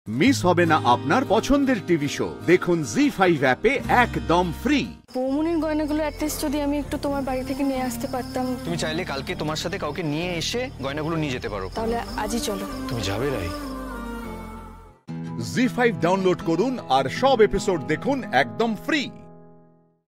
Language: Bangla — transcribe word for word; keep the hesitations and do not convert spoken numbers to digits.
মিস হবে না আপনার পছন্দের টিভি শো। দেখুন জি ফাইভ অ্যাপে একদম ফ্রি। বৌমনির গয়নাগুলো অ্যাটলিস্ট যদি আমি একটু তোমার বাড়ি থেকে নিয়ে আসতে পারতাম। তুমি চাইলে কালকে তোমার সাথে কাউকে নিয়ে এসে গয়নাগুলো নিয়ে যেতে পারো। তাহলে আজই চলো। তুমি যাবে রাই? জি ফাইভ ডাউনলোড করুন আর সব এপিসোড দেখুন একদম ফ্রি।